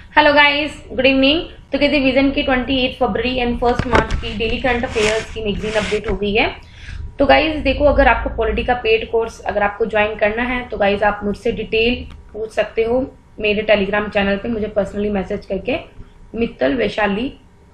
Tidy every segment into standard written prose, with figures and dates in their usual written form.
Hello guys, good evening. तो कहते vision की 28 फरवरी एंड 1 मार्च की डेली करंट अफेयर्स की मैगजीन अपडेट हो गई है। तो गाइस देखो, अगर आपको पॉलिटी का पेड कोर्स अगर आपको ज्वाइन करना है तो गाइस आप मुझसे डिटेल पूछ सकते हो मेरे टेलीग्राम चैनल पे मुझे पर्सनली मैसेज करके मित्तल वैशाली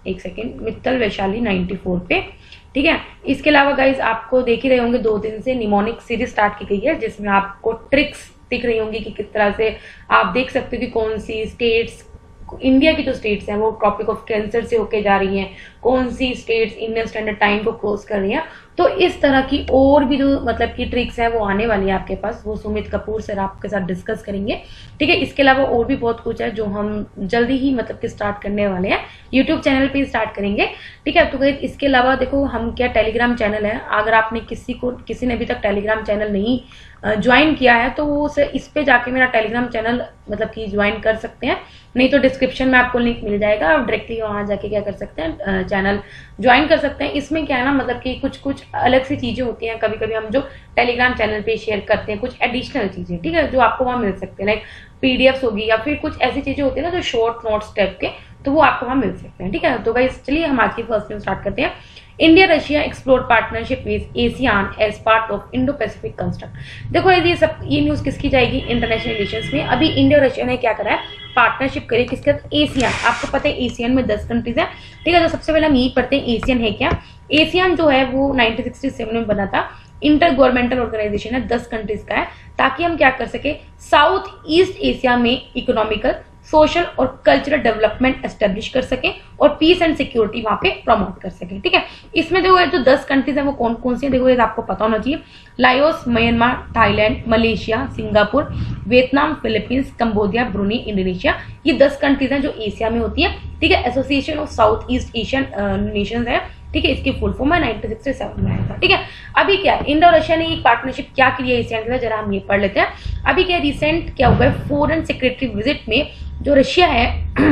94 पे, ठीक है। इसके अलावा गाइज आपको देख ही रहे होंगे 2 दिन से निमोनिक सीरीज स्टार्ट की गई है जिसमें आपको ट्रिक्स दिख रही होंगी कि किस तरह से आप देख सकते हो कि कौन सी स्टेट्स, इंडिया की जो स्टेट्स हैं वो ट्रॉपिक ऑफ कैंसर से होके जा रही हैं, कौन सी स्टेट्स इंडियन स्टैंडर्ड टाइम को क्रॉस कर रही हैं। तो इस तरह की और भी जो मतलब की ट्रिक्स हैं वो आने वाली है आपके पास, वो सुमित कपूर सर आपके साथ डिस्कस करेंगे, ठीक है। इसके अलावा और भी बहुत कुछ है जो हम जल्दी ही मतलब कि स्टार्ट करने वाले हैं, यूट्यूब चैनल पे स्टार्ट करेंगे, ठीक है। तो इसके अलावा देखो हम क्या टेलीग्राम चैनल है, अगर आपने किसी ने अभी तक टेलीग्राम चैनल नहीं ज्वाइन किया है तो वो इस पे जाके मेरा टेलीग्राम चैनल मतलब कि ज्वाइन कर सकते हैं, नहीं तो डिस्क्रिप्शन में आपको लिंक मिल जाएगा, आप डायरेक्टली वहां जाके क्या कर सकते हैं चैनल ज्वाइन कर सकते हैं। इसमें क्या है ना, मतलब कि कुछ अलग सी चीजें होती हैं, कभी कभी हम जो टेलीग्राम चैनल पे शेयर करते हैं कुछ एडिशनल चीजें, ठीक है, जो आपको वहां मिल सकते हैं, लाइक पीडीएफ होगी या फिर कुछ ऐसी चीजें होती है ना जो शॉर्ट नोट्स टाइप के, तो वो आपको वहां मिल सकते हैं, ठीक है। तो गाइस चलिए हम आज की फर्स्ट न्यूज स्टार्ट करते हैं। India Russia explore partnership with ASEAN as part of Indo Pacific construct. देखो ये न्यूज किसकी जाएगी, इंटरनेशनल रिलेशंस में। अभी इंडिया और रशिया ने क्या करा है, पार्टनरशिप करी किसके साथ, एशियन। आपको पता है एशियन में 10 कंट्रीज है, ठीक है। तो सबसे पहले हम यही पढ़ते हैं एशियन है क्या। एशियन जो है वो 1967 में बना था, इंटर गवर्नमेंटल ऑर्गेनाइजेशन है, 10 कंट्रीज का है, ताकि हम क्या कर सके साउथ ईस्ट एशिया में इकोनॉमिकल, सोशल और कल्चरल डेवलपमेंट एस्टेब्लिश कर सके और पीस एंड सिक्योरिटी वहां पे प्रमोट कर सके, ठीक है। इसमें जो 10 कंट्रीज है वो कौन कौन सी है, देखो ये आपको पता होना चाहिए। Laos, Myanmar, Thailand, Malaysia, Singapore, Vietnam, Philippines, Cambodia, Brunei, Indonesia, ये 10 कंट्रीज हैं जो एशिया में होती है, ठीक है। Association of south east Asian nations है, ठीक है। इसकी फुल फॉर्म है 1967 में आया था, ठीक है। अभी क्या इंडिया और रशिया ने एक पार्टनरशिप क्या की है एशियन के साथ, जरा हम ये पढ़ लेते हैं। अभी क्या रिसेंट क्या हुआ है, फॉरेन सेक्रेटरी विजिट में जो रशिया है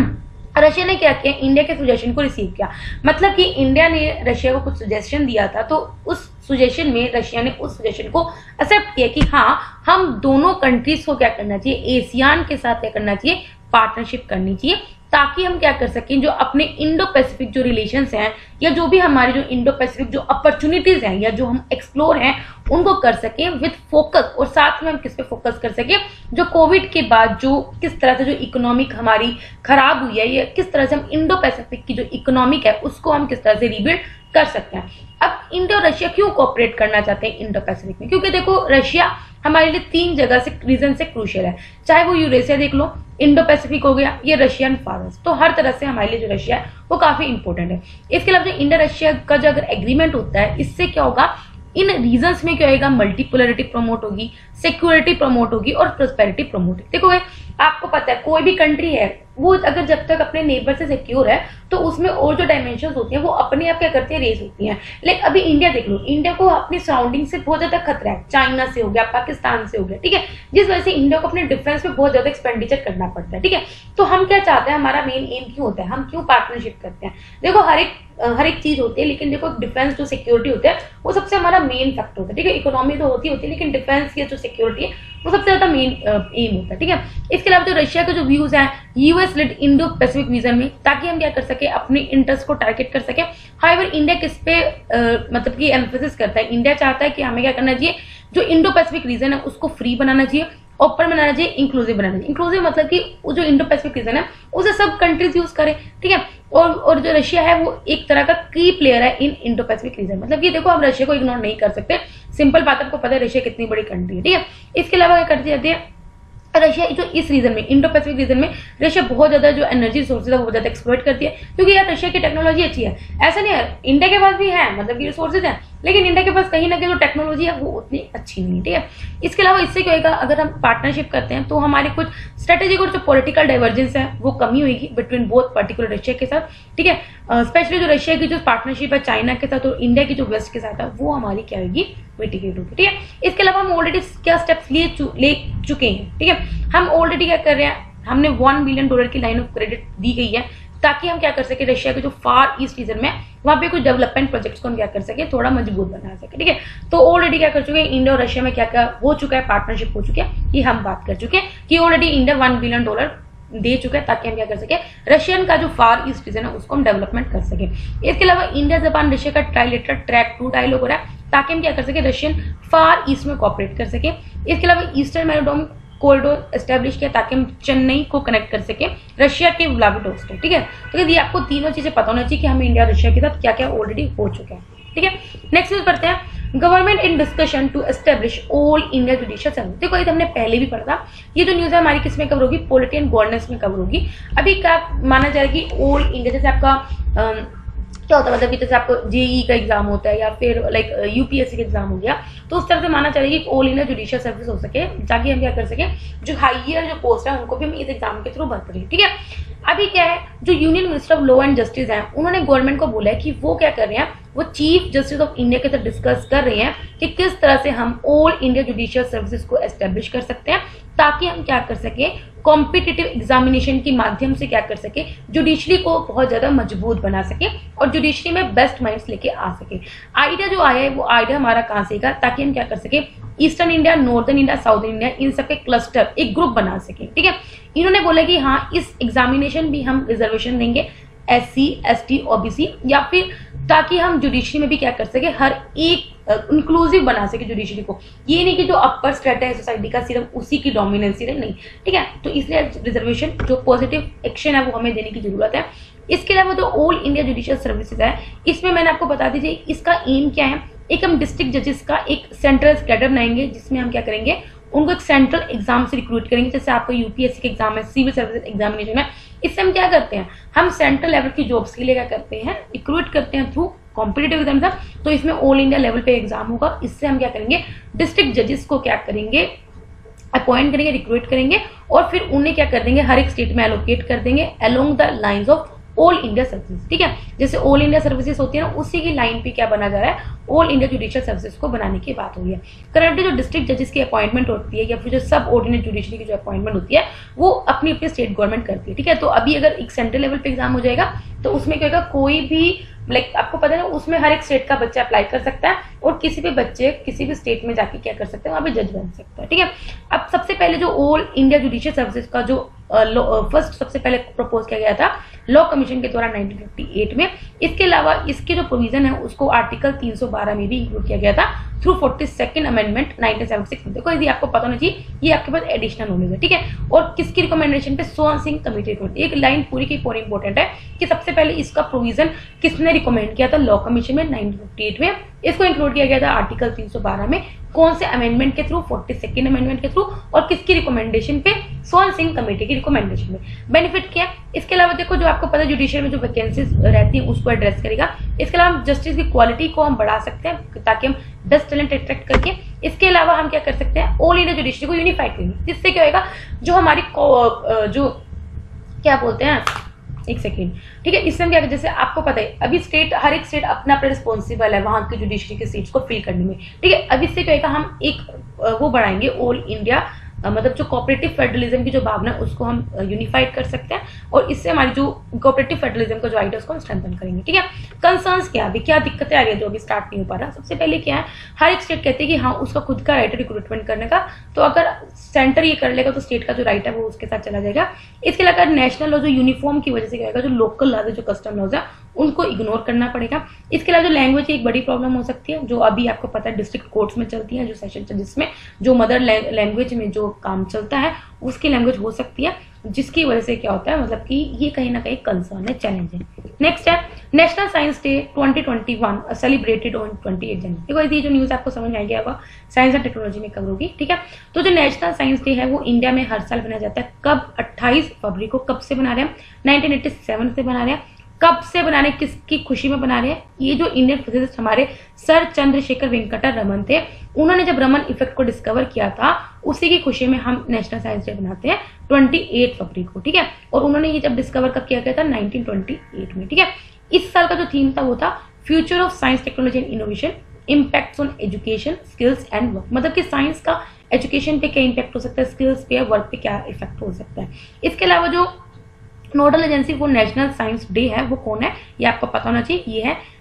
रशिया ने क्या किया, इंडिया के सुजेशन को रिसीव किया। मतलब कि इंडिया ने रशिया को कुछ सुजेशन दिया था, तो उस सुजेशन में रशिया ने उस सुजेशन को एक्सेप्ट किया कि हाँ हम दोनों कंट्रीज को क्या करना चाहिए, एशियान के साथ क्या करना चाहिए, पार्टनरशिप करनी चाहिए, ताकि हम क्या कर सकें जो अपने इंडो पैसिफिक जो रिलेशंस हैं या जो भी हमारे जो इंडो पैसिफिक जो अपॉर्चुनिटीज हैं या जो हम एक्सप्लोर हैं उनको कर सकें विद फोकस। और साथ में हम किस पे फोकस कर सकें, जो कोविड के बाद जो किस तरह से जो इकोनॉमिक हमारी खराब हुई है, या किस तरह से हम इंडो पैसिफिक की जो इकोनॉमिक है उसको हम किस तरह से रिबिल्ड कर सकते हैं। अब इंडिया और रशिया क्यों कोऑपरेट करना चाहते हैं इंडो पैसिफिक में, क्योंकि देखो रशिया हमारे लिए 3 जगह से रीजन से क्रूशियल है, चाहे वो यूरेशिया देख लो, इंडो पैसिफिक हो गया, ये रशियन फॉरेस्ट, तो हर तरह से हमारे लिए जो रशिया है वो काफी इंपॉर्टेंट है। इसके अलावा जो इंडिया रशिया का जो अगर एग्रीमेंट होता है, इससे क्या होगा, इन रीजन्स में क्या होगा, मल्टीपोलरिटी प्रमोट होगी, सिक्योरिटी प्रमोट होगी और प्रोस्पेरिटी प्रमोट होगी। देखो आपको पता है कोई भी कंट्री है वो अगर जब तक अपने नेबर से सिक्योर है तो उसमें और जो डायमेंशंस होती हैं वो अपने आप क्या करती है, रेज होती हैं। लेकिन अभी इंडिया देख लो, इंडिया को अपनी सराउंडिंग से बहुत ज्यादा खतरा है, चाइना से हो गया, पाकिस्तान से हो गया, ठीक है, जिस वजह से इंडिया को अपने डिफेंस पे बहुत ज्यादा एक्सपेंडिचर करना पड़ता है, ठीक है। तो हम क्या चाहते हैं, हमारा मेन एम क्यों होता है, हम क्यों पार्टनरशिप करते हैं। देखो हर एक चीज होती है, लेकिन देखो डिफेंस जो सिक्योरिटी होता है वो सबसे हमारा मेन फैक्टर होता है, ठीक है। इकोनॉमी तो होती है लेकिन डिफेंस की जो सिक्योरिटी है वो सबसे ज्यादा मेन एम होता है, ठीक है। इसके अलावा जो रशिया के जो व्यूज हैं US led Indo Pacific vision में, ताकि हम क्या कर सके अपने इंटरेस्ट को टारगेट कर सके। हाउएवर इंडिया किस पे मतलब कि एम्फेसिस करता है, इंडिया चाहता है कि हमें क्या करना चाहिए, जो इंडो पैसिफिक रीजन है उसको फ्री बनाना चाहिए, ओपन बनाना चाहिए, इंक्लूसिव बनाना चाहिए। इंक्लूसिव मतलब कि जो इंडो पैसिफिक रीजन है उसे सब कंट्रीज यूज करें, ठीक है। और जो रशिया है वो एक तरह का की प्लेयर है इन इंडो पैसिफिक रीजन, मतलब कि देखो हम रशिया को इग्नोर नहीं कर सकते, सिंपल बात आपको पता है रशिया कितनी बड़ी कंट्री है, ठीक है। इसके अलावा क्या करते जाते हैं रशिया जो इस रीजन में इंडो पैसिफिक रीजन में रशिया बहुत ज्यादा जो एनर्जी सोर्सेज है वो बहुत ज्यादा एक्सप्लॉइट करती है, क्योंकि यार रशिया की टेक्नोलॉजी अच्छी है, ऐसा नहीं है, इंडिया के पास भी है मतलब कि रिसोर्सेज हैं, लेकिन इंडिया के पास कहीं ना कहीं जो टेक्नोलॉजी है वो उतनी अच्छी नहीं है, ठीक है। इसके अलावा इससे क्या होगा, अगर हम पार्टनरशिप करते हैं तो हमारे कुछ स्ट्रेटेजिक और जो पॉलिटिकल डाइवर्जेंस है वो कमी होगी बिटवीन बोथ पर्टिकुलर रशिया के साथ, ठीक है। स्पेशली जो रशिया की जो पार्टनरशिप है चाइना के साथ और इंडिया की जो वेस्ट के साथ है वो हमारी क्या होगी, मिटिगेट होगी, ठीक है। इसके अलावा हम ऑलरेडी क्या स्टेप्स ले चुके हैं, ठीक है। हम ऑलरेडी क्या कर रहे हैं, हमने $1 बिलियन की लाइन ऑफ क्रेडिट दी गई है, ताकि हम क्या कर सके रशिया के जो फार ईस्ट रीजन में वहां पे कुछ डेवलपमेंट प्रोजेक्ट्स को हम क्या कर सके, थोड़ा मजबूत बना सके, ठीक है। तो ऑलरेडी क्या कर चुके हैं, इंडिया और रशिया में क्या क्या हो चुका है, पार्टनरशिप हो चुकी है, ये हम बात कर चुके हैं कि ऑलरेडी इंडिया $1 बिलियन दे चुका है ताकि हम क्या कर सके, रशियन का जो फार ईस्ट रीजन है उसको हम डेवलपमेंट कर सके। इसके अलावा इंडिया जापान रशिया का ट्राइलेटरल ट्रैक 2 डायलॉग हो रहा है ताकि हम क्या कर सके, रशियन फार ईस्ट में कॉपरेट कर सके। इसके अलावा ईस्टर्न मैरिटाइम कॉरिडोर एस्टेब्लिश किया ताकि हम चेन्नई को कनेक्ट कर सके रशिया के व्लादिवोस्टोक। ठीक है, तो ये आपको तीनों चीजें पता होना चाहिए कि हमें इंडिया रशिया के साथ क्या क्या ऑलरेडी हो चुका है। ठीक है, नेक्स्ट न्यूज पढ़ते हैं। Government in discussion to establish all India judicial service. देखो ये हमने पहले भी पढ़ा था। ये जो न्यूज है हमारी किस में कवर होगी, पॉलिटी एंड गवर्नेंस में कवर होगी। अभी क्या माना जाएगा कि ऑल इंडिया, जैसे आपका क्या होता है, मतलब कि जैसे आपको जेई का एग्जाम होता है या फिर लाइक यूपीएससी का एग्जाम हो गया, तो उस तरह से माना चाहिए कि ऑल इंडिया जुडिशियल सर्विस हो सके ताकि हम क्या कर सके, जो हाइयर जो पोस्ट है उनको भी हम इस एग्जाम के थ्रू भर सकें। ठीक है, अभी क्या है, जो union minister of law and justice है उन्होंने गवर्नमेंट को बोला है कि वो क्या कर रहे हैं, वो चीफ जस्टिस ऑफ इंडिया के साथ डिस्कस कर रहे हैं कि किस तरह से हम ऑल इंडिया जुडिशियल सर्विसेज को एस्टेब्लिश कर सकते हैं ताकि हम क्या कर सके, कॉम्पिटिटिव एग्जामिनेशन के माध्यम से क्या कर सके, जुडिशरी को बहुत ज्यादा मजबूत बना सके और जुडिशरी में बेस्ट माइंड्स लेके आ सके। आइडिया जो आया है वो आइडिया हमारा कहां से, ताकि हम क्या कर सके, eastern India, northern India, southern India, इन सबके क्लस्टर एक ग्रुप बना सके। ठीक है, इन्होंने बोला कि हाँ इस एग्जामिनेशन भी हम रिजर्वेशन देंगे SC ST OBC, या फिर ताकि हम जुडिशरी में भी क्या कर सके, हर एक इंक्लूसिव बना सके जुडिशरी को। ये नहीं कि जो अपर स्ट्रेटा है सोसाइटी का सिर्फ उसी की डोमिनेंसी रहे, नहीं। ठीक है, तो इसलिए रिजर्वेशन जो पॉजिटिव एक्शन है वो हमें देने की जरूरत है। इसके अलावा जो ऑल इंडिया जुडिशियल सर्विसेज है, इसमें मैंने आपको बता दीजिए इसका एम क्या है। एक हम डिस्ट्रिक्ट जजेस का एक सेंट्रल कैडर बनाएंगे जिसमें हम क्या करेंगे, उनको एक सेंट्रल एग्जाम से रिक्रूट करेंगे। जैसे आपको यूपीएससी के एग्जाम है, सिविल सर्विस एग्जामिनेशन है, इससे हम क्या करते हैं, हम सेंट्रल लेवल की जॉब्स के लिए क्या करते हैं, रिक्रूट करते हैं थ्रू कॉम्पिटिटिव एग्जाम था। तो इसमें ऑल इंडिया लेवल पे एग्जाम होगा। इससे हम क्या करेंगे, डिस्ट्रिक्ट जजेस को क्या करेंगे, अपॉइंट करेंगे, रिक्रूट करेंगे और फिर उन्हें क्या कर देंगे, हर एक स्टेट में एलोकेट कर देंगे along the lines of all India services. ठीक है, जैसे ऑल इंडिया सर्विसेज होती है ना, उसी की लाइन पे क्या बना जा रहा है, ऑल इंडिया जुडिशियल सर्विसेज को बनाने की बात हुई है। करंटली जो डिस्ट्रिक्ट जजेस की अपॉइंटमेंट होती है या फिर जो सब ऑर्डिनेट जुडिशरी की जो अपॉइंटमेंट होती है वो अपनी अपनी स्टेट गवर्नमेंट करती है। ठीक है, तो अभी अगर एक सेंट्रल लेवल पे एग्जाम हो जाएगा तो उसमें क्या होगा, कोई भी लाइक आपको पता है ना, उसमें हर एक स्टेट का बच्चा अप्लाई कर सकता है और किसी भी बच्चे किसी भी स्टेट में जाके क्या कर सकते हैं, वहां पे जज बन सकता है। ठीक है, अब सबसे पहले जो ऑल इंडिया जुडिशियल सर्विसेज का जो फर्स्ट सबसे पहले प्रपोज किया गया था लॉ कमीशन के द्वारा 1958 में। इसके अलावा इसके जो प्रोविजन है उसको आर्टिकल 312 में भी इंक्लूड किया गया था थ्रू 42nd अमेंडमेंट 1976 में। देखो यदि आपको पता होना चाहिए, ये आपके पास एडिशनल नॉलेज है। ठीक है, और किसकी रिकमेंडेशन पे, सोहन सिंह कमेटी रिपोर्ट। एक लाइन पूरी की पूरी इंपॉर्टेंट है कि सबसे पहले इसका प्रोविजन किसने रिकमेंड किया था, लॉ कमीशन में 1958 में। इसको इंक्लूड किया गया था आर्टिकल 312 में, कौन से अमेंडमेंट के थ्रू, 42nd अमेंडमेंट के थ्रू, और किसकी रिकमेंडेशन पे, सोहन सिंह कमेटी की रिकमेंडेशन में। बेनिफिट क्या, इसके अलावा देखो जो आपको पता है जुडिशियल में जो वैकेंसीज रहती है उसको एड्रेस करेगा। इसके अलावा जस्टिस की क्वालिटी को हम बढ़ा सकते हैं ताकि हम बेस्ट टैलेंट अट्रैक्ट करके। इसके अलावा हम क्या कर सकते हैं, ऑल इंडिया जुडिशरी को यूनिफाइड करेंगे, जिससे क्या होगा, जो हमारी जो क्या बोलते हैं, एक सेकेंड। ठीक है, इससे हम क्या, जैसे आपको पता है अभी स्टेट, हर एक स्टेट अपना अपना रिस्पॉन्सिबल है वहां की जुडिशरी के सीट्स को फिल करने में। ठीक है, अब इससे क्या होगा, हम एक वो बढ़ाएंगे ऑल इंडिया, मतलब जो कोऑपरेटिव फेडरलिज्म की जो भावना है उसको हम यूनिफाइड कर सकते हैं और इससे हमारी जो कोऑपरेटिव फेडरलिज्म का जो आइडिया उसको हम स्ट्रेंथन करेंगे। ठीक है, कंसर्न्स क्या, अभी क्या दिक्कतें आ रही है जो अभी स्टार्ट नहीं हो पा रहा। सबसे पहले क्या है, हर एक स्टेट कहते हैं कि हाँ उसका खुद का राइट है रिक्रूटमेंट करने का, तो अगर सेंटर ये कर लेगा तो स्टेट का जो राइट है वो उसके साथ चला जाएगा। इसके अलावा नेशनल लॉ जो यूनिफॉर्म की वजह से क्या होगा, जो लोकल लॉज है, जो कस्टम लॉज है, उनको इग्नोर करना पड़ेगा। इसके अलावा जो लैंग्वेज की एक बड़ी प्रॉब्लम हो सकती है, जो अभी आपको पता है डिस्ट्रिक्ट कोर्ट्स में चलती है, जो सेशन जिसमें जो मदर लैंग्वेज में जो काम चलता है उसकी लैंग्वेज हो सकती है, जिसकी वजह से क्या होता है, मतलब कि ये कहीं ना कहीं कंसर्न है, चैलेंज है। नेक्स्ट है national science day 2021 celebrated on 28 January. देखो ये जो न्यूज आपको समझ आ गया होगा, साइंस एंड टेक्नोलॉजी में कवर होगी। ठीक है, तो जो नेशनल साइंस डे है वो इंडिया में हर साल मनाया जाता है। कब, 28 फरवरी को। कब से बना रहे हैं, 1987 से बना रहे हैं। कब से बना रहे हैं, किसकी खुशी में बना रहे हैं, ये जो इंडियन फिजिसिस्ट हमारे सर चंद्रशेखर वेंकटा रमन थे, उन्होंने जब रमन इफेक्ट को डिस्कवर किया था उसी की खुशी में हम नेशनल साइंस डे बनाते हैं 28 फरवरी को। ठीक है, और उन्होंने ये जब डिस्कवर कब किया गया था, 1928 में। ठीक है, इस साल का जो थीम था वो था future of science technology and innovation, impacts on education skills and work. मतलब कि साइंस का एजुकेशन पे क्या इम्पैक्ट हो सकता है, स्किल्स पे, वर्क पे क्या इफेक्ट हो सकता है। इसके अलावा जो nodal agency for national science day है वो कौन है, ये आपको पता होना चाहिए, ये है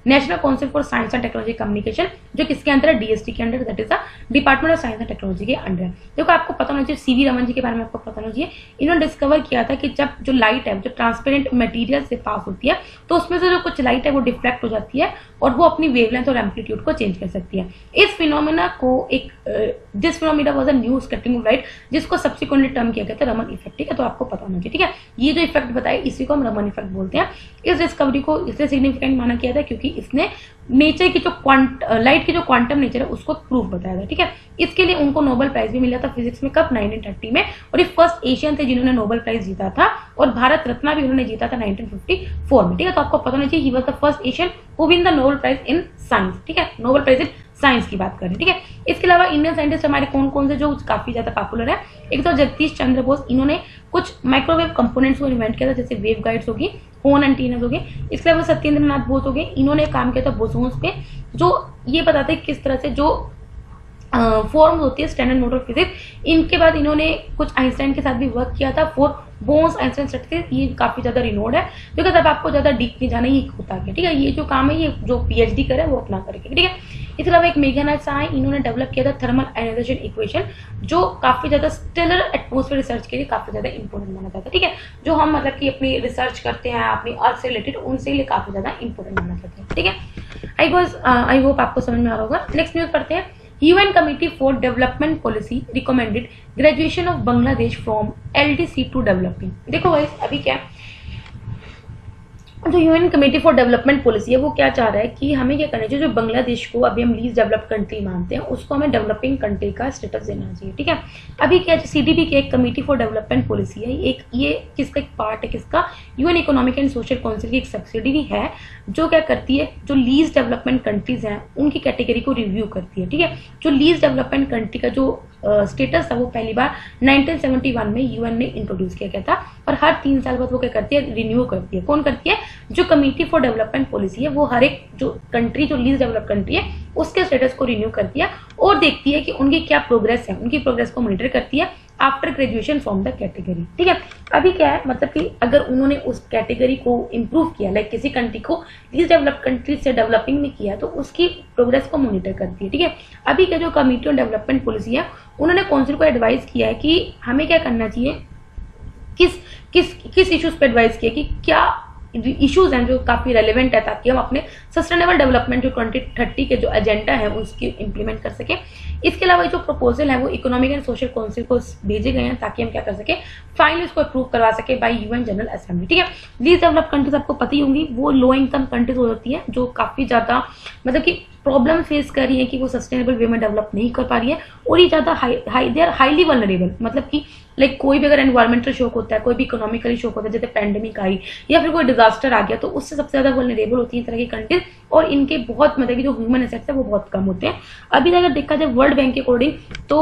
national council for science and technology communication, जो किसके अंदर है, डीएसटी के अंदर, that is the department of science and technology के अंडर। देखो आपको पता होना चाहिए, सीवी रमन जी के बारे में आपको पता होना चाहिए। इन्होंने डिस्कवर किया था कि जब जो लाइट है जो ट्रांसपेरेंट मटेरियल से पास होती है तो उसमें से जो कुछ लाइट है वो डिफ्लेक्ट हो जाती है और वो अपनी वेवलेंथ और एम्पलीट्यूड को चेंज कर सकती है। इस फिनोमेना को एक this phenomena was a new scattering of light, जिसको सब्सिक्वेंटली टर्म किया गया था रमन इफेक्ट। ठीक है, तो आपको पता होना चाहिए। ठीक है, ये जो इफेक्ट बताया इसी को हम रमन इफेक्ट बोलते हैं। इस डिस्कवरी को इसलिए सिग्निफिकेंट माना किया था क्योंकि इसने नेचर की जो लाइट की जो क्वांटम नेचर है उसको प्रूफ बताया था। ठीक है, इसके लिए उनको नोबेल प्राइज भी मिला था फिजिक्स में, कब, 1930 में। और ये फर्स्ट एशियन थे जिन्होंने नोबेल प्राइज जीता था, और भारत रत्न भी उन्होंने जीता था 1954 में। ठीक है, तो आपको पता होना चाहिए he was the first Asian who win the Nobel prize in science. ठीक है, नोबेल प्राइज इन साइंस की बात करें। ठीक है, इसके अलावा इंडियन साइंटिस्ट हमारे कौन कौन से जो काफी ज्यादा पॉपुलर है, एक तो जगदीश चंद्र बोस, इन्होंने कुछ माइक्रोवेव कंपोनेंट्स को इन्वेंट किया था, जैसे वेव गाइड्स होगी, फोन एंटीनास हो गए। इसके अलावा सत्येंद्र नाथ बोस हो गए, इन्होंने काम किया था बोसोन्स पे, जो ये बताते हैं किस तरह से जो फॉर्म होती है स्टैंडर्ड मॉडल फिजिक्स। इनके बाद इन्होंने कुछ आइंस्टाइन के साथ भी वर्क किया था फॉर बोन्स आइंस्टाइन स्टैटिस्टिक्स, ये काफी ज्यादा रिनोड है, बिकॉज अब आपको ज्यादा डीप नहीं जाना, ये होता है। ठीक है, ये जो काम है ये जो पीएचडी करे वो अपना करेंगे। ठीक है, इसके अलावा एक मेघनाथ शाह है, इन्होंने डेवलप किया था थर्मल आयनाइजेशन इक्वेशन, जो काफी ज्यादा स्टेलर एटमॉस्फेयर रिसर्च के लिए काफी ज्यादा इंपॉर्टेंट माना जाता है। ठीक है, जो हम मतलब कि अपनी रिसर्च करते हैं अपनी अर्थ से रिलेटेड, उनसे लिए काफी ज्यादा इंपॉर्टेंट माना जाता है। ठीक है, आई होप आपको समझ में आ रहा होगा। नेक्स्ट न्यूज पढ़ते हैं। UN Committee for Development Policy recommended graduation of Bangladesh from LDC to developing। देखो गाइस अभी क्या जो UN committee for development policy है वो क्या चाह रहा है कि हमें क्या करना चाहिए, जो बांग्लादेश को अभी हम लीस्ट डेवलप कंट्री मानते हैं उसको हमें डेवलपिंग कंट्री का स्टेटस देना चाहिए। ठीक है, अभी क्या सीडीपी की एक कमेटी फॉर डेवलपमेंट पॉलिसी है, एक ये किसका एक पार्ट है, किसका, UN economic and social council की एक सब्सिडरी है, जो क्या करती है, जो लीस्ट डेवलपमेंट कंट्रीज हैं उनकी कैटेगरी को रिव्यू करती है। ठीक है, जो लीस्ट डेवलपमेंट कंट्री का जो स्टेटस था वो पहली बार 1971 में यूएन ने इंट्रोड्यूस किया गया था, और हर 3 साल बाद वो क्या करती है, रिन्यू करती है। कौन करती है, जो कमेटी फॉर डेवलपमेंट पॉलिसी है, वो हर एक जो कंट्री जो लीस्ट डेवलप कंट्री है उसके स्टेटस को रिन्यू करती है और देखती है कि उनकी क्या प्रोग्रेस है, उनकी प्रोग्रेस को मॉनिटर करती है after graduation from the category. ठीक है, अभी क्या है, मतलब कि अगर उन्होंने उस कैटेगरी को इंप्रूव किया, लाइक किसी कंट्री को लीस्ट डेवलप कंट्री से डेवलपिंग में किया, तो उसकी प्रोग्रेस को मॉनिटर करती है। ठीक है, अभी क्या जो कमेटी ऑन डेवलपमेंट पॉलिसी है उन्होंने काउंसिल को एडवाइस किया है कि हमें क्या करना चाहिए, किस इश्यूज पे एडवाइस किया कि क्या इश्यूज हैं जो काफी रेलेवेंट है, ताकि हम अपने सस्टेनेबल डेवलपमेंट जो 2030 के जो एजेंडा है उसकी इंप्लीमेंट कर सके। इसके अलावा जो प्रपोजल है वो इकोनॉमिक एंड सोशल काउंसिल को भेजे गए हैं ताकि हम क्या कर सके, फाइनली उसको अप्रूव करवा सके बाय यूएन जनरल असेंबली। ठीक है, लीस्ट डेवलप कंट्रीज आपको पता ही होंगी, वो लो इनकम कंट्रीज हो जाती है जो काफी ज्यादा मतलब कि प्रॉब्लम फेस कर रही है कि वो सस्टेनेबल वे में डेवलप नहीं कर पा रही है, और ये ज्यादा दे आर हाईली वल्नरेबल, मतलब कि लाइक कोई भी अगर एनवायरमेंटल शॉक होता है, कोई भी इकोनॉमिकली शॉक होता है, जैसे पैंडेमिक आई या फिर कोई डिजास्टर आ गया, तो उससे सबसे ज्यादा वल्नरेबल होती है इस तरह की कंट्रीज, और इनके बहुत मतलब कि जो ह्यूमन एसेट्स है वो बहुत कम होते हैं। अभी अगर देखा जाए वर्ल्ड बैंक के अकॉर्डिंग तो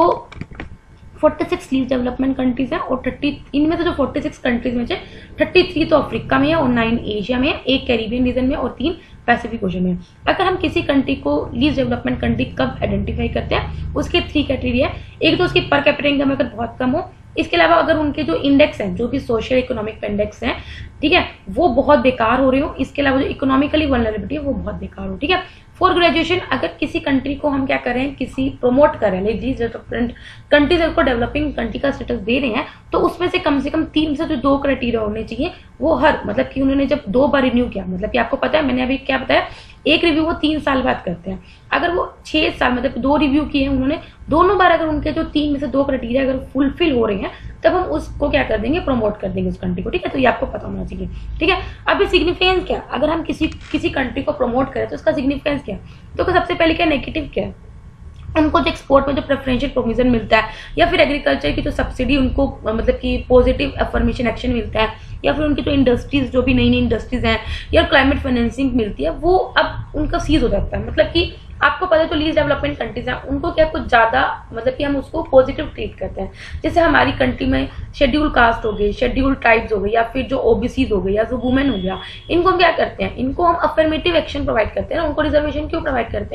46 लीस्ट डेवलपमेंट कंट्रीज हैं, और 30 इनमें से जो 46 कंट्रीज में से 33 तो अफ्रीका में है और 9 एशिया में है, 1 कैरिबियन रीजन में और 3 पैसिफिक ओशन में। अगर हम किसी कंट्री को लीस्ट डेवलपमेंट कंट्री कब आइडेंटिफाई करते हैं, उसके 3 कैटेगरी है। एक तो उसकी पर कैपिटा इनकम अगर बहुत कम हो, इसके अलावा अगर उनके जो इंडेक्स हैं, जो भी सोशल इकोनॉमिक इंडेक्स हैं, ठीक है, वो बहुत बेकार हो रहे हो, इसके अलावा जो इकोनॉमिकली वल्नरेबिलिटी है वो बहुत बेकार हो। ठीक है, फॉर ग्रेजुएशन अगर किसी कंट्री को हम क्या करें, किसी प्रमोट करें, लाइक लीस्ट डेवलपमेंट कंट्रीज को डेवलपिंग कंट्री का स्टेटस दे रहे हैं, तो उसमें से कम 3 से जो 2 क्राइटेरिया होने चाहिए, वो हर मतलब कि उन्होंने जब 2 बार रिन्यू किया, मतलब कि आपको पता है मैंने अभी क्या बताया, एक रिव्यू वो 3 साल बाद करते हैं, अगर वो 6 साल मतलब 2 रिव्यू किए हैं उन्होंने, दोनों बार अगर उनके जो 3 में से 2 क्राइटेरिया अगर फुलफिल हो रहे हैं, तब हम उसको क्या कर देंगे, प्रमोट कर देंगे उस कंट्री को। ठीक है, तो ये आपको पता होना चाहिए। ठीक है, अभी सिग्निफिकेंस क्या, अगर हम किसी कंट्री को प्रमोट करें तो उसका सिग्निफिकेंस क्या है, तो सबसे पहले क्या नेगेटिव क्या है, उनको जो एक्सपोर्ट में जो प्रेफरेंशियल प्रोविजन मिलता है, या फिर एग्रीकल्चर की जो सब्सिडी उनको मतलब कि पॉजिटिव अफर्मेशन एक्शन मिलता है, या फिर उनकी जो इंडस्ट्रीज जो भी नई इंडस्ट्रीज हैं या क्लाइमेट फाइनेंसिंग मिलती है, वो अब उनका सीज हो जाता है। मतलब कि आपको पता है जो लीस्ट डेवलपमेंट कंट्रीज हैं उनको क्या कुछ ज्यादा मतलब कि हम उसको पॉजिटिव ट्रीट करते हैं। जैसे हमारी कंट्री में शेड्यूल कास्ट हो गई, शेड्यूल ट्राइब्स हो गई, या फिर जो ओबीसीज हो गई, या जो वुमेन हो गया, इनको हम क्या करते हैं, इनको हम अफर्मेटिव एक्शन प्रोवाइड करते हैं। उनको रिजर्वेशन क्यों प्रोवाइड करते हैं,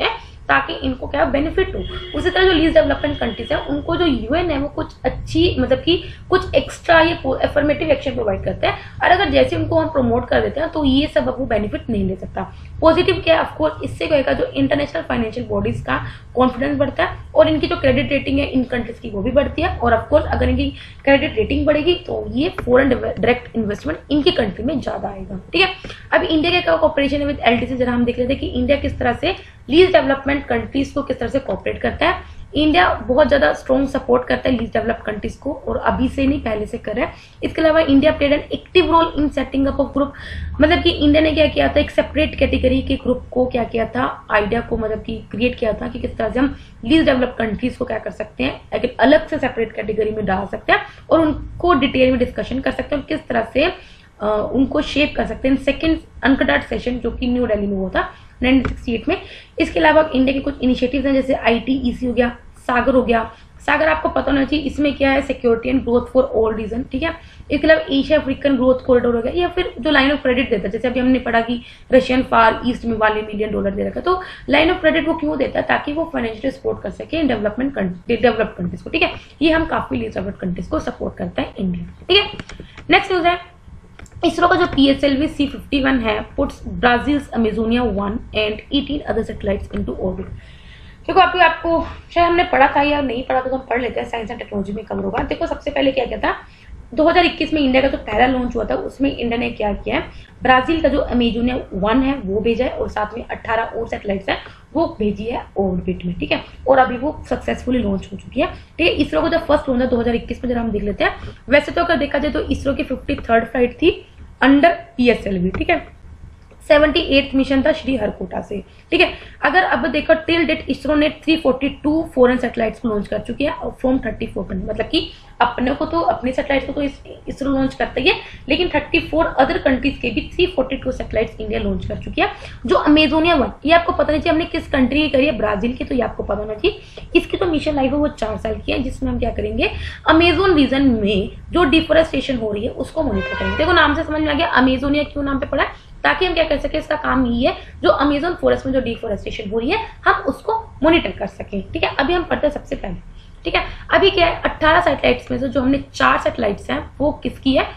ताकि इनको क्या बेनिफिट हो। उसी तरह जो लीस्ट डेवलपमेंट कंट्रीज है उनको जो यूएन है वो कुछ अच्छी मतलब कि कुछ एक्स्ट्रा ये अफर्मेटिव एक्शन प्रोवाइड करता है, और अगर जैसे उनको हम प्रमोट कर देते हैं तो ये सब वो बेनिफिट नहीं ले सकता। पॉजिटिव क्या है, ऑफकोर्स इससे क्या होगा, जो इंटरनेशनल फाइनेंशियल बॉडीज का कॉन्फिडेंस बढ़ता है और इनकी जो क्रेडिट रेटिंग है इन कंट्रीज की वो भी बढ़ती है, और ऑफकोर्स अगर इनकी क्रेडिट रेटिंग बढ़ेगी तो ये फॉरेन डायरेक्ट इन्वेस्टमेंट इनकी कंट्री में ज्यादा आएगा। ठीक है, अब इंडिया का क्या कॉपरेशन है विद एलटीसी, जरा हम देख लेते हैं कि इंडिया किस तरह से लीस्ट डेवलपमेंट कंट्रीज को किस तरह से कॉपरेट करता है। इंडिया बहुत ज्यादा स्ट्रॉन्ग सपोर्ट करता है लीस्ट डेवलप कंट्रीज को, और अभी से नहीं पहले से कर रहा है। इसके अलावा India played an active role in setting up of group, मतलब कि इंडिया ने क्या किया था, एक सेपरेट कैटेगरी के ग्रुप को क्या किया था, आइडिया को मतलब कि क्रिएट किया था कि किस तरह से हम लीस्ट डेवलप कंट्रीज को क्या कर सकते हैं, एक अलग से सेपरेट कैटेगरी में डाल सकते हैं और उनको डिटेल में डिस्कशन कर सकते हैं और किस तरह से उनको शेप कर सकते हैं। सेकेंड अनकटाट सेशन जो कि न्यू दिल्ली में हुआ था 1968 में। इसके अलावा इंडिया के कुछ इनिशिएटिव्स हैं जैसे ITEC हो गया, सागर हो गया। सागर आपको पता होना चाहिए इसमें क्या है, security and growth for all region. ठीक है, इसके अलावा एशिया अफ्रीकन ग्रोथ कॉरिडोर हो गया, या फिर जो लाइन ऑफ क्रेडिट देता है, जैसे अभी हमने पढ़ा कि रशियन फार ईस्ट में वाले $1 मिलियन दे रखा है, तो लाइन ऑफ क्रेडिट वो क्यों देता है, ताकि वो फाइनेंशियली सपोर्ट कर सके डेवलप कंट्रीज को। ठीक है, ये हम काफी लीस्ट डेवलप्ड कंट्रीज को सपोर्ट करता है इंडिया। ठीक है, नेक्स्ट न्यूज है इसरो का जो PSLV C51 है puts Brazil's Amazonia 1 and 18 other satellites into orbit. देखो अभी आपको शायद हमने पढ़ा था या नहीं पढ़ा, तो हम पढ़ लेते हैं, साइंस एंड टेक्नोलॉजी में कवर होगा। देखो सबसे पहले क्या किया था, 2021 में इंडिया का जो पहला लॉन्च हुआ था उसमें इंडिया ने क्या किया है, ब्राजील का जो अमेजोनिया 1 है वो भेजा है और साथ में 18 और सैटेलाइट्स है वो भेजी है ऑर्बिट में। ठीक है, और अभी वो सक्सेसफुली लॉन्च हो चुकी है। ठीक है, इसरो को जब फर्स्ट लॉन्च था 2021 में, जरा हम देख लेते हैं। वैसे तो अगर देखा जाए तो इसरो की 53rd फ्लाइट थी अंडर PSLV। ठीक है, 78th मिशन था श्रीहरिकोटा से। ठीक है, अगर अब देखो टिल डेट इसरो ने 342 फॉरेन सैटेलाइट्स को लॉन्च कर चुकी है फ्रॉम 34 कंट्री, मतलब कि अपने को तो अपने सैटेलाइट्स को तो इसरो लॉन्च करता ही है, लेकिन 34 अदर कंट्रीज के भी 342 सैटेलाइट्स इंडिया लॉन्च कर चुकी है। जो अमेजोनिया 1, ये आपको पता नहीं चाहिए हमने किस कंट्री की करी है, ब्राजील की, तो ये आपको पता होना चाहिए। इसकी तो मिशन लाइफ है वो 4 साल की है, जिसमें हम क्या करेंगे, अमेजोन रीजन में जो डिफोरेस्टेशन हो रही है उसको मॉनिटर करेंगे। देखो नाम से समझ में आ गया अमेजोनिया क्यों नाम पे पड़ा है, ताकि हम क्या कर सके, इसका काम यही है जो अमेजोन फॉरेस्ट में जो डिफोरेस्टेशन हो रही है हम उसको मॉनिटर कर सकें। ठीक है, अभी हम पढ़ते हैं सबसे पहले। ठीक है, अभी क्या है, 18 सैटेलाइट्स में से जो हमने 4 सैटेलाइट्स हैं वो किसकी है,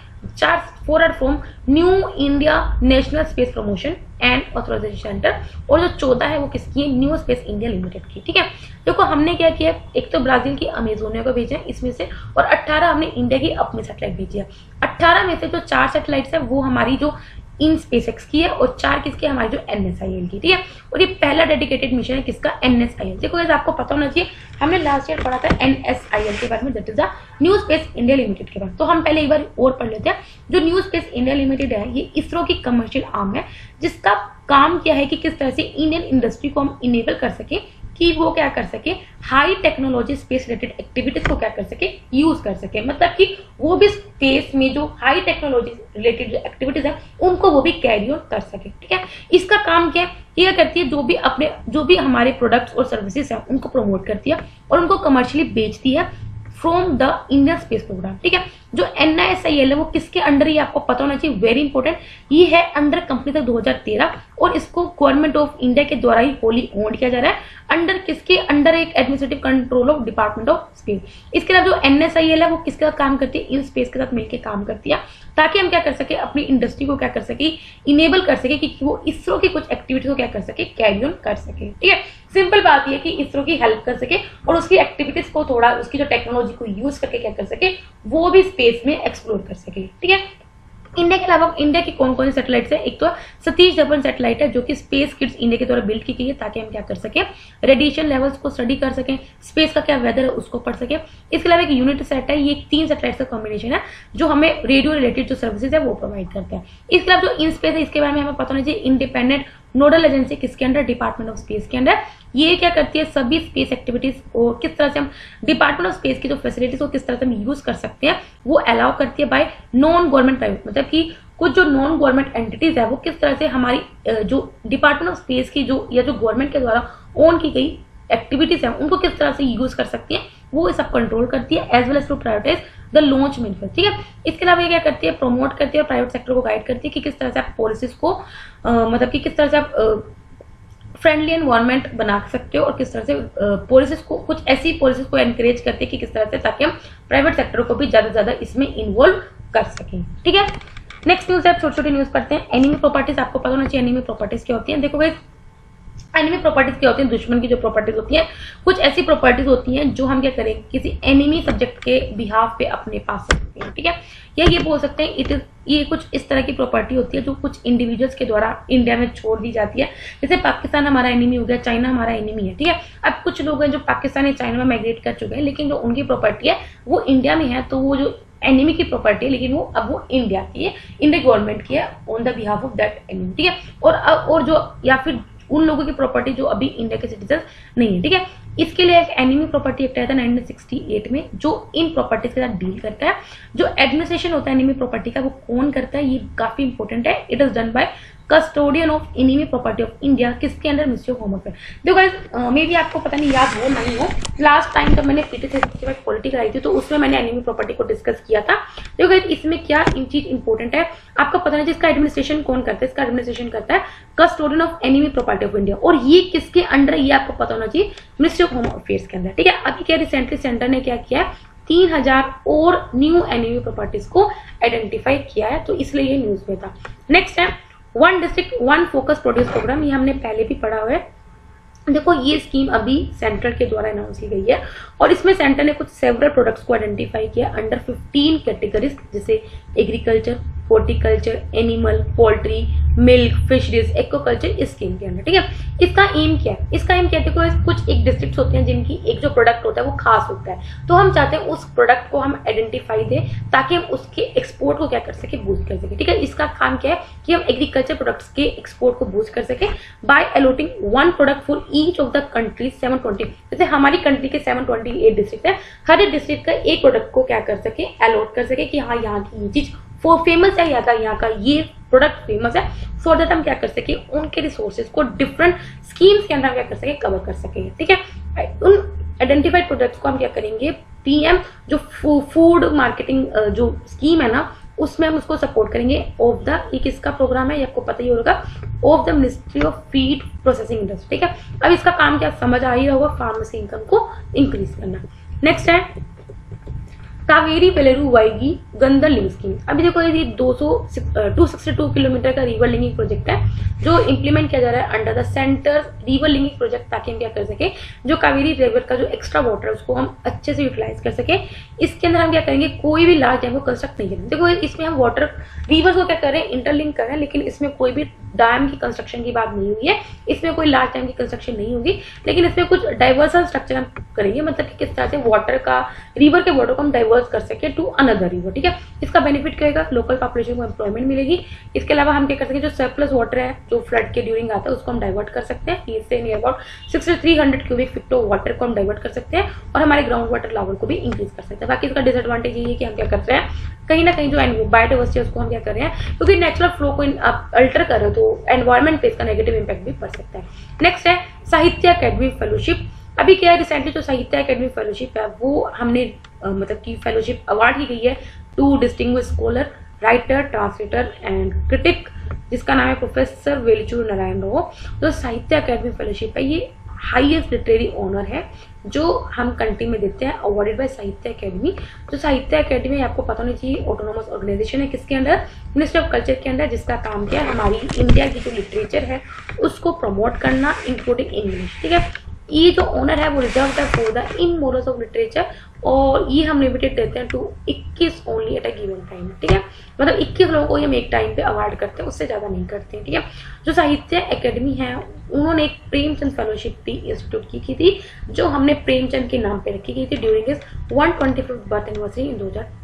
4 are from new India national space promotion and authorisation centre, और जो 14 है वो किसकी है, न्यू स्पेस इंडिया लिमिटेड की। ठीक है, देखो हमने क्या किया, एक तो ब्राजील की अमेजोनिया को भेजा है इसमें से, और 18 हमने इंडिया की अपनी सैटेलाइट भेजी है। 18 में से जो 4 सैटेलाइट्स है वो हमारी जो इन स्पेसएक्स की है और 4 किसकी, हमारी जो NSIL की। ठीक है, और ये पहला डेडिकेटेड मिशन है किसका, NSIL। देखो जैसे आपको पता होना चाहिए, हमने लास्ट ईयर पढ़ा था NSIL के बारे में, that is the new space India limited के बारे में। तो हम पहले एक बार और पढ़ लेते हैं। जो न्यू स्पेस इंडिया लिमिटेड है ये इसरो की कमर्शियल आर्म है, जिसका काम क्या है कि किस तरह से इंडियन इंडस्ट्री को हम इनेबल कर सके कि वो क्या कर सके, high technology space related activities को क्या कर सके, यूज कर सके, मतलब कि वो भी स्पेस में जो हाई टेक्नोलॉजी रिलेटेड एक्टिविटीज है उनको वो भी कैरी ऑन कर सके। ठीक है, इसका काम क्या है, ये करती है जो भी हमारे प्रोडक्ट्स और सर्विसेज है उनको प्रमोट करती है और उनको कमर्शियली बेचती है from the Indian space programme. ठीक है, जो NISIL है वो किसके अंडर, ये आपको पता होना चाहिए, वेरी इंपॉर्टेंट, ये है अंडर कंपनी तक 2013, और इसको गवर्नमेंट ऑफ इंडिया के द्वारा ही होली ओन्ड किया जा रहा है। अंडर किसके अंडर, एक administrative control of department of space. इसके अलावा जो NSIL है वो किसके साथ काम करती है, इन स्पेस के साथ मिलकर काम करती है, ताकि हम क्या कर सके, अपनी इंडस्ट्री को क्या कर सके, इनेबल कर सके कि वो इसरो की कुछ एक्टिविटीज को क्या कर सके, कैरी ऑन कर सके। ठीक है, सिंपल बात यह है कि इसरो की हेल्प कर सके और उसकी एक्टिविटीज को थोड़ा, उसकी जो टेक्नोलॉजी को यूज करके क्या कर सके, वो भी स्पेस में एक्सप्लोर कर सके। ठीक है, इंडिया के अलावा इंडिया की कौन कौन सी सैटेलाइट्स है, एक तो सतीश धवन सैटेलाइट है जो कि स्पेस किड्स इंडिया के द्वारा बिल्ड की गई है, ताकि हम क्या कर सके, रेडिएशन लेवल्स को स्टडी कर सकें, स्पेस का क्या वेदर है उसको पढ़ सके। इसके अलावा एक यूनिट सेट है, ये 3 सैटेलाइट्स का कॉम्बिनेशन है जो हमें रेडियो रिलेटेड जो सर्विसेज है वो प्रोवाइड करता है। इसके अलावा जो इन स्पेस है इसके बारे में हमें पता होना चाहिए, इंडिपेंडेंट नोडल एजेंसी किसके अंडर, डिपार्टमेंट ऑफ स्पेस के अंडर। ये क्या करती है, सभी स्पेस एक्टिविटीज को किस तरह से हम डिपार्टमेंट ऑफ स्पेस की जो फैसिलिटीज को किस तरह से हम यूज कर सकते हैं वो अलाउ करती है बाय नॉन गवर्नमेंट प्राइवेट, मतलब कि कुछ जो नॉन गवर्नमेंट एंटिटीज है वो किस तरह से हमारी जो डिपार्टमेंट ऑफ स्पेस की जो या जो गवर्नमेंट के द्वारा ओन की गई एक्टिविटीज है उनको किस तरह से यूज कर सकती है, वो ये सब कंट्रोल करती है, as well as to prioritise the launch manifest. ठीक है, इसके अलावा ये क्या करती है, प्रमोट करती है और प्राइवेट सेक्टर को गाइड करती है कि किस तरह से आप पॉलिसीज को मतलब कि किस तरह से आप फ्रेंडली एनवायरनमेंट बना सकते हो और किस तरह से पॉलिसीज को, कुछ ऐसी पॉलिसीज को एनकरेज करते हैं कि किस तरह से, ताकि हम प्राइवेट सेक्टर को भी ज्यादा से ज्यादा इसमें इन्वॉल्व कर सकें। ठीक है, नेक्स्ट न्यूज है, छोटी छोटी न्यूज पढ़ते हैं। एनिमी प्रॉपर्टीज, आपको पता होना चाहिए एनिमी प्रॉपर्टीज क्या होती है। देखो भाई, एनिमी प्रॉपर्टीज क्या होती है, दुश्मन की जो प्रॉपर्टीज होती है, कुछ ऐसी प्रॉपर्टीज होती हैं जो हम क्या करेंगे, किसी एनिमी सब्जेक्ट के बिहाफ पे अपने पास रखते हैं। ठीक है, या ये बोल सकते हैं ये कुछ इस तरह की प्रॉपर्टी होती है जो कुछ इंडिविजुअल्स के द्वारा इंडिया में छोड़ दी जाती है। जैसे पाकिस्तान हमारा एनिमी हो गया, चाइना हमारा एनिमी है। ठीक है, अब कुछ लोग हैं जो पाकिस्तान या चाइना में माइग्रेट कर चुके हैं, लेकिन जो उनकी प्रॉपर्टी है वो इंडिया में है, तो वो जो एनिमी की प्रॉपर्टी है, लेकिन वो इंडिया की है, इंडिया गवर्नमेंट की है, on the behalf of that enemy. ठीक है, और जो या फिर उन लोगों की प्रॉपर्टी जो अभी इंडिया के सिटीजन नहीं है। ठीक है, इसके लिए एक एनिमी प्रॉपर्टी एक्ट आया था 1968 में, जो इन प्रॉपर्टीज के साथ डील करता है। जो एडमिनिस्ट्रेशन होता है एनिमी प्रॉपर्टी का, वो कौन करता है, ये काफी इंपॉर्टेंट है। It is done by custodian of enemy property of India, किसके under, ministry of home affair. देखो गाइस, मे भी आपको पता नहीं याद हो नहीं हो, लास्ट टाइम जब मैंने पीटी के बाद पॉलिटी कराई थी तो उसमें मैंने एनिमी प्रॉपर्टी को डिस्कस किया था। देखो गाइस, इसमें क्या चीज इंपॉर्टेंट है आपको पता नहीं, जिसका एडमिनिस्ट्रेशन कौन करता है, इसका एडमिनिस्ट्रेशन करता है custodian of enemy property of India, और ये किसके अंडर, ये आपको पता होना चाहिए, मिनिस्ट्री ऑफ होम अफेयर्स के अंदर। ठीक है, अभी क्या रिसेंटली सेंटर ने क्या किया है, 3000 और न्यू एनिमी प्रॉपर्टीज को आइडेंटिफाई किया है, तो इसलिए ये न्यूज में था। नेक्स्ट है one district one focus produce program, ये हमने पहले भी पढ़ा हुआ है। देखो, ये स्कीम अभी सेंटर के द्वारा अनाउंस की गई है और इसमें सेंटर ने कुछ सेवरल प्रोडक्ट्स को आइडेंटिफाई किया अंडर 15 कैटेगरीज, जैसे agriculture, horticulture, animal, poultry, milk, fisheries, aquaculture, इस स्कीम के अंदर। ठीक है, इसका एम क्या है, इसका एम क्या है, देखो कुछ एक डिस्ट्रिक्ट होते हैं जिनकी एक जो प्रोडक्ट होता है वो खास होता है, तो हम चाहते हैं उस प्रोडक्ट को हम आइडेंटिफाई दें ताकि हम उसके एक्सपोर्ट को क्या कर सके, बूस्ट कर सके। ठीक है, इसका काम क्या है कि हम एग्रीकल्चर प्रोडक्ट्स के एक्सपोर्ट को बूस्ट कर सके by allotting one product for each of the country 720। जैसे हमारी कंट्री के 728 डिस्ट्रिक्ट है, हर एक डिस्ट्रिक्ट का एक प्रोडक्ट को क्या कर सके, अलॉट कर सके कि हाँ यहाँ की ये चीज फेमस है, यहाँ का ये प्रोडक्ट फेमस है, सो दैट हम क्या कर सके, उनके रिसोर्सेज को डिफरेंट स्कीम्स के अंदर क्या कर सके, कवर कर सके। ठीक है, उन आइडेंटिफाइड प्रोडक्ट्स को हम क्या करेंगे, पीएम जो फूड मार्केटिंग जो स्कीम है ना, उसमें हम उसको सपोर्ट करेंगे ऑफ द, ये किसका प्रोग्राम है, ये आपको पता ही होगा, of the ministry of feed processing industry. ठीक है, अब इसका काम क्या समझ आ ही होगा, फार्मेसी इनकम को इंक्रीज करना। नेक्स्ट है कावेरी पेलेरू वाईगी गंदर लिंक स्कीम। अभी देखो, ये 262 किलोमीटर का रिवर लिंकिंग प्रोजेक्ट है जो इंप्लीमेंट किया जा रहा है under the centre river linking project, ताकि हम क्या कर सके, जो कावेरी रिवर का जो एक्स्ट्रा वाटर है उसको हम अच्छे से यूटिलाइज कर सके। इसके अंदर हम क्या करेंगे, कोई भी लार्ज डैम को कंस्ट्रक्ट नहीं करेंगे। देखो, इसमें हम वाटर रिवर्स को क्या कर रहे हैं, इंटरलिंक कर रहे हैं, लेकिन इसमें कोई भी डैम की कंस्ट्रक्शन की बात नहीं हुई है, इसमें कोई लार्ज डैम की कंस्ट्रक्शन नहीं होगी, लेकिन इसमें कुछ डाइवर्सल स्ट्रक्चर हम करेंगे, मतलब कि किस तरह से वाटर का, रिवर के वाटर को हम डाइवर्स कर सके टू अनदर रिवर। ठीक है, इसका बेनिफिट क्या होगा, लोकल पॉपुलेशन को एम्प्लॉयमेंट मिलेगी। इसके अलावा हम क्या कर सकते हैं, जो सरप्लस वाटर है जो फ्लड के ड्यूरिंग आता है उसको हम डाइवर्ट कर सकते हैं, इससे near about 6300 cubic feet of water को हम डाइवर्ट कर सकते हैं और हमारे ग्राउंड वाटर लेवल को भी इंक्रीज कर सकते हैं। बाकी इसका डिसएडवांटेज ये है कि हम क्या कर रहे हैं, कहीं ना कहीं जो बायोडाइवर्सिटी है उसको हम क्या कर रहे हैं, क्योंकि नेचुरल फ्लो को आप अल्टर कर रहे हो तो एनवायरमेंट पे इसका नेगेटिव इंपैक्ट भी पड़ सकता है। नेक्स्ट है साहित्य अकेडमी फेलोशिप। अभी क्या है, रिसेंटली जो साहित्य अकेडमी फेलोशिप है वो हमने मतलब कि फेलोशिप अवार्ड की गई है to distinguish scholar, writer, translator and critic, जिसका नाम है प्रोफेसर वेलचूर नारायण राव। जो साहित्य अकेडमी फेलोशिप है ये हाईएस्ट लिटरेरी ऑनर है जो हम कंट्री में देते हैं, अवॉर्डेड बाय साहित्य अकेडमी। जो साहित्य अकेडमी आपको पता होना चाहिए ऑटोनोमस ऑर्गेनाइजेशन है, किसके अंडर, मिनिस्ट्री ऑफ कल्चर के अंदर, जिसका काम क्या है, हमारी इंडिया की जो लिटरेचर है उसको प्रमोट करना इंक्लूडिंग इंग्लिश। ठीक है, ये जो ऑनर है वो रिजर्व है for the immortals of literature, और ये हम लिमिटेड देते हैं to 21 only at a given time. ठीक है, मतलब 21 लोगों को हम एक टाइम पे अवार्ड करते हैं, उससे ज्यादा नहीं करते हैं। ठीक है, जो साहित्य अकेडमी है उन्होंने एक प्रेमचंद फेलोशिप भी इंस्टीट्यूट की थी जो हमने प्रेमचंद के नाम पे रखी गई थी during his 125th birth anniversary in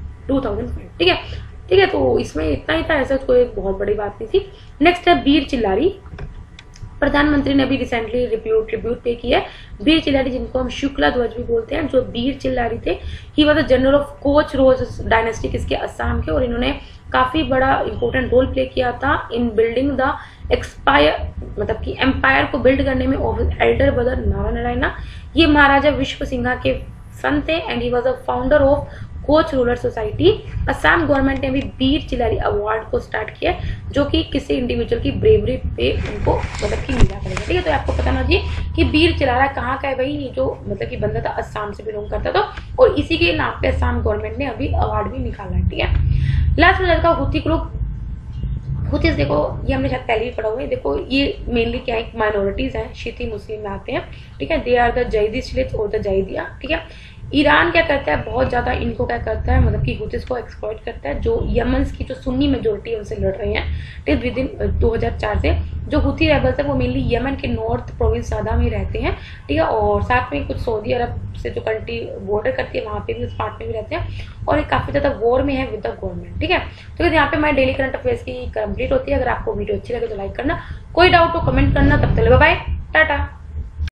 2005। ठीक है, ठीक है, तो इसमें इतना ही था, ऐसा कोई बहुत बड़ी बात नहीं थी। नेक्स्ट है वीर चिल्लारी। प्रधानमंत्री ने अभी रिसेंटली ट्रिब्यूट पे किया है वीर चिल्लारी, जिनको हम शुक्ला ध्वज भी बोलते हैं। जो वीर चिल्लारी थे, he was the general of Koch रोज डायनेस्टी, किसके, असम के, और इन्होंने काफी बड़ा इंपॉर्टेंट रोल प्ले किया था इन बिल्डिंग द एक्सपायर, मतलब कि एम्पायर को बिल्ड करने में ऑफ एल्डर ब्रदर नारायण। ये महाराजा विश्व सिंघा के सन थे and he was the founder of Koch rural society. Assam government ने भी वीर चिलारी अवार्ड को स्टार्ट किया है, जो कि किसी इंडिविजुअल की ब्रेवरी पे उनको मतलब कि मिला करेगा। ठीक है, तो आपको पता होना चाहिए कि वीर चिलारा कहाँ का है भाई, ये जो मतलब कि बंदा था असम से बिलोंग करता था, और इसी के नाम पे असम गवर्नमेंट ने अभी अवार्ड भी निकाला है। ठीक है, लास्ट में का हुती ग्रुप। हुतीस देखो, ये हमने शायद पहले भी पढ़ा हुआ है। देखो ये मेनली क्या है, माइनॉरिटीज हैं, शीती मुस्लिम में आते हैं। ठीक है, दे आर द जैदिश और द जैदिया। ठीक है, ईरान क्या करता है, बहुत ज्यादा इनको क्या करता है, मतलब कि हुतीस को एक्सप्लॉइट करता है। जो यमन की जो सुन्नी मेजोरिटी है उनसे लड़ रहे हैं। ठीक, विद इन 2004 से जो हुती रेबल्स है वो मेनली यमन के नॉर्थ प्रोविंस सादा में रहते हैं। ठीक है, और साथ में कुछ सऊदी अरब से जो कंट्री बॉर्डर करती है वहां पे भी, उस पार्ट में भी रहते हैं, और एक काफी ज्यादा वॉर में है विद द गवर्नमेंट। ठीक है, तो यहाँ पे हमारी डेली करंट अफेयर्स की कंप्लीट होती है। अगर आपको वीडियो अच्छी लगे तो लाइक करना, कोई डाउट हो कमेंट करना। तब तक बाय बाय, टाटा।